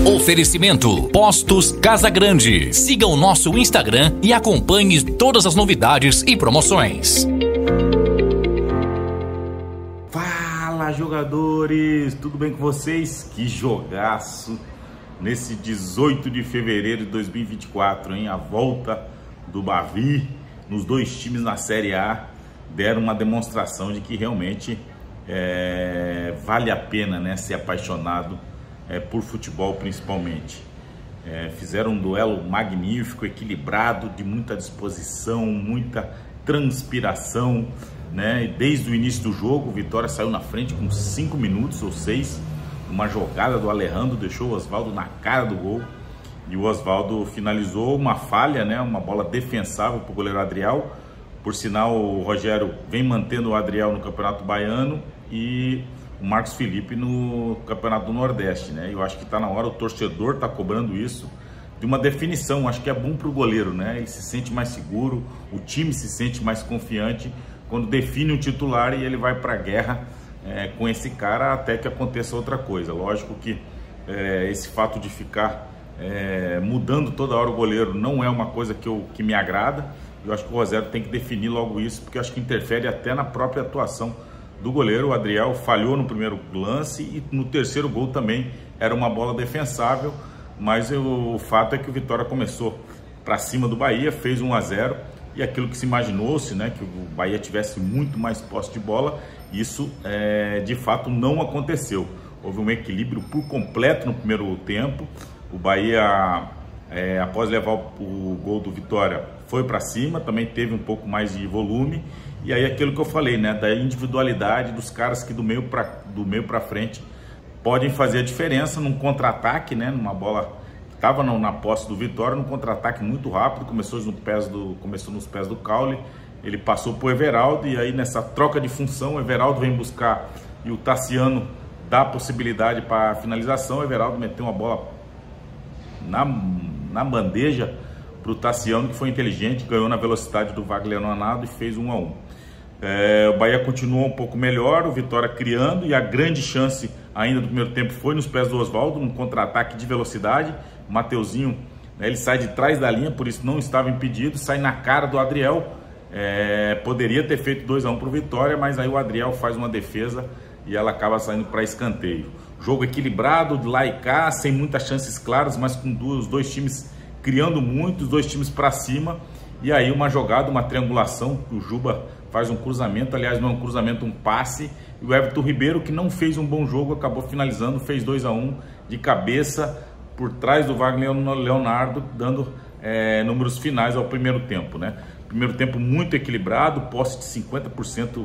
Oferecimento Postos Casa Grande. Siga o nosso Instagram e acompanhe todas as novidades e promoções. Fala, jogadores, tudo bem com vocês? Que jogaço nesse 18 de fevereiro de 2024, hein? A volta do Bavi nos dois times na Série A deram uma demonstração de que realmente vale a pena, né, ser apaixonado por futebol principalmente. Fizeram um duelo magnífico, equilibrado, de muita disposição, muita transpiração, né? E desde o início do jogo, o Vitória saiu na frente com 5 minutos ou 6, uma jogada do Alejandro deixou o Osvaldo na cara do gol, e o Osvaldo finalizou uma falha, né? Uma bola defensável para o goleiro Adriel. Por sinal, o Rogério vem mantendo o Adriel no Campeonato Baiano e o Marcos Felipe no Campeonato do Nordeste, né? Eu acho que está na hora, o torcedor está cobrando isso, de uma definição. Acho que é bom para o goleiro, né? Ele se sente mais seguro, o time se sente mais confiante quando define um titular e ele vai para a guerra com esse cara até que aconteça outra coisa. Lógico que esse fato de ficar mudando toda hora o goleiro não é uma coisa que me agrada. Eu acho que o Rogério tem que definir logo isso, porque eu acho que interfere até na própria atuação do goleiro. O Adriel falhou no primeiro lance e no terceiro gol também era uma bola defensável, mas o fato é que o Vitória começou para cima do Bahia, fez 1-0, e aquilo que se imaginou-se, né, que o Bahia tivesse muito mais posse de bola, isso de fato não aconteceu. Houve um equilíbrio por completo no primeiro tempo. O Bahia, após levar o gol do Vitória, foi para cima, também teve um pouco mais de volume. E aí aquilo que eu falei, né, da individualidade dos caras que do meio para frente podem fazer a diferença num contra-ataque, né, numa bola que estava na posse do Vitória, num contra-ataque muito rápido, começou nos pés do Caule, ele passou para o Everaldo, e aí nessa troca de função o Everaldo vem buscar e o Tassiano dá a possibilidade para a finalização. O Everaldo meteu uma bola na bandeja para o Tassiano, que foi inteligente, ganhou na velocidade do Wagner Leonardo e fez 1-1. O Bahia continuou um pouco melhor, o Vitória criando, e a grande chance ainda do primeiro tempo foi nos pés do Osvaldo, um contra-ataque de velocidade. O Mateuzinho, né, ele sai de trás da linha, por isso não estava impedido, sai na cara do Adriel. Poderia ter feito 2-1 para o Vitória, mas aí o Adriel faz uma defesa e ela acaba saindo para escanteio. Jogo equilibrado, de lá e cá, sem muitas chances claras, mas com os dois times criando muito, os dois times para cima. E aí uma jogada, uma triangulação, o Juba faz um cruzamento, aliás não é um cruzamento, um passe, e o Everton Ribeiro, que não fez um bom jogo, acabou finalizando, fez 2-1 de cabeça por trás do Wagner Leonardo, dando números finais ao primeiro tempo, né? Primeiro tempo muito equilibrado, posse de 50%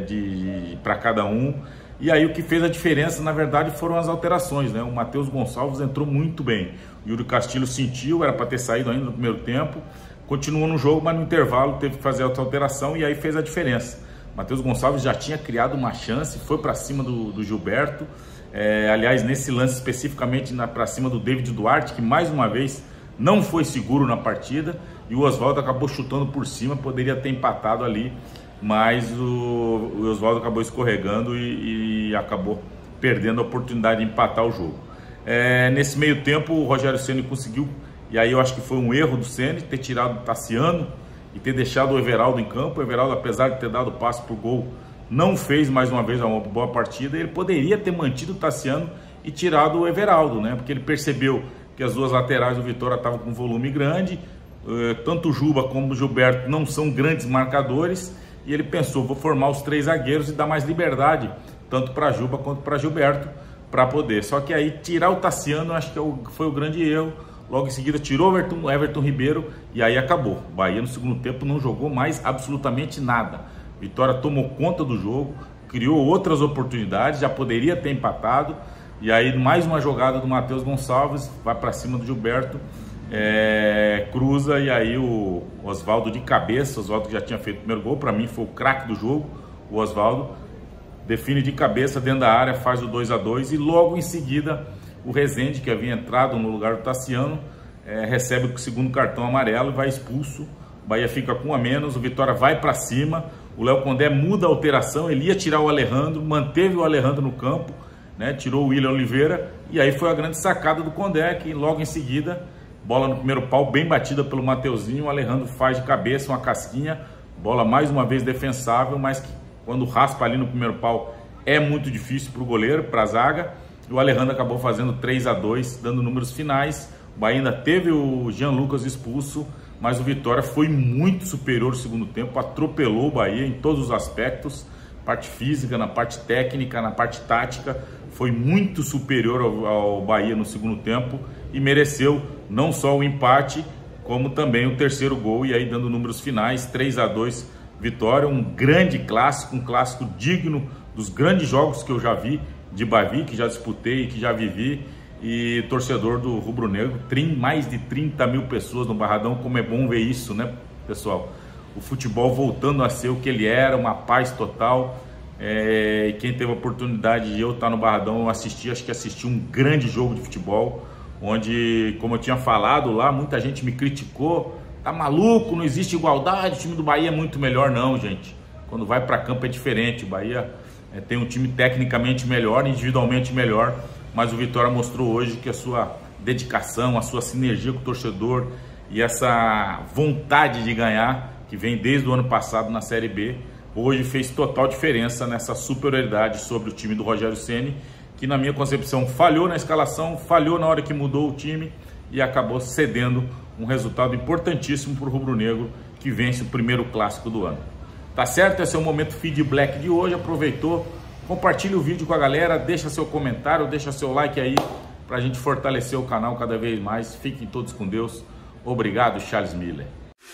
para cada um. E aí o que fez a diferença, na verdade, foram as alterações, né? O Matheus Gonçalves entrou muito bem, o Yuri Castilho sentiu, era para ter saído ainda no primeiro tempo, continuou no jogo, mas no intervalo teve que fazer outra alteração e aí fez a diferença. Matheus Gonçalves já tinha criado uma chance, foi para cima do Gilberto, aliás, nesse lance especificamente para cima do David Duarte, que mais uma vez não foi seguro na partida, e o Osvaldo acabou chutando por cima, poderia ter empatado ali, mas o Osvaldo acabou escorregando e acabou perdendo a oportunidade de empatar o jogo. Nesse meio tempo o Rogério Ceni conseguiu, e aí eu acho que foi um erro do Ceni ter tirado o Tassiano e ter deixado o Everaldo em campo. O Everaldo, apesar de ter dado passe para o gol, não fez mais uma vez uma boa partida. Ele poderia ter mantido o Tassiano e tirado o Everaldo, né? Porque ele percebeu que as duas laterais do Vitória estavam com volume grande, tanto o Juba como o Gilberto não são grandes marcadores, e ele pensou, vou formar os 3 zagueiros e dar mais liberdade, tanto para Juba quanto para Gilberto, para poder. Só que aí tirar o Tassiano, acho que foi o grande erro. Logo em seguida tirou o Everton Ribeiro e aí acabou. O Bahia no segundo tempo não jogou mais absolutamente nada. Vitória tomou conta do jogo, criou outras oportunidades, já poderia ter empatado. E aí mais uma jogada do Matheus Gonçalves, vai para cima do Gilberto, cruza, e aí o Osvaldo de cabeça, o Osvaldo que já tinha feito o primeiro gol, para mim foi o craque do jogo. O Osvaldo define de cabeça dentro da área, faz o 2-2, e logo em seguida o Rezende, que havia entrado no lugar do Tassiano, recebe o segundo cartão amarelo e vai expulso. O Bahia fica com 1 a menos, o Vitória vai para cima, o Léo Condé muda a alteração, ele ia tirar o Alejandro, manteve o Alejandro no campo, né? Tirou o William Oliveira e aí foi a grande sacada do Condé, que logo em seguida, bola no primeiro pau, bem batida pelo Mateuzinho, o Alejandro faz de cabeça uma casquinha, bola mais uma vez defensável, mas que quando raspa ali no primeiro pau é muito difícil para o goleiro, para a zaga, e o Alejandro acabou fazendo 3-2, dando números finais. O Bahia ainda teve o Jean Lucas expulso, mas o Vitória foi muito superior no segundo tempo, atropelou o Bahia em todos os aspectos, parte física, na parte técnica, na parte tática, foi muito superior ao Bahia no segundo tempo e mereceu não só o empate, como também o terceiro gol, e aí dando números finais, 3-2 Vitória, um grande clássico, um clássico digno dos grandes jogos que eu já vi de Bavi, que já disputei, que já vivi, e torcedor do Rubro Negro, mais de 30 mil pessoas no Barradão, como é bom ver isso, né, pessoal? O futebol voltando a ser o que ele era, uma paz total. E quem teve a oportunidade de eu estar no Barradão, eu assisti, acho que assisti um grande jogo de futebol, onde, como eu tinha falado lá, muita gente me criticou, tá maluco, não existe igualdade, o time do Bahia é muito melhor. Não, gente, quando vai para campo é diferente, o Bahia tem um time tecnicamente melhor, individualmente melhor, mas o Vitória mostrou hoje que a sua dedicação, a sua sinergia com o torcedor e essa vontade de ganhar, que vem desde o ano passado na Série B, hoje fez total diferença nessa superioridade sobre o time do Rogério Ceni, que na minha concepção falhou na escalação, falhou na hora que mudou o time e acabou cedendo um resultado importantíssimo para o Rubro Negro, que vence o primeiro clássico do ano. Tá certo? Esse é o Momento Feed Black de hoje. Aproveitou, compartilhe o vídeo com a galera, deixa seu comentário, deixa seu like aí para a gente fortalecer o canal cada vez mais. Fiquem todos com Deus. Obrigado, Charles Miller.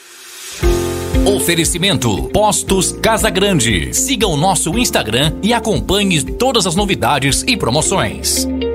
Oferecimento Postos Casa Grande. Siga o nosso Instagram e acompanhe todas as novidades e promoções.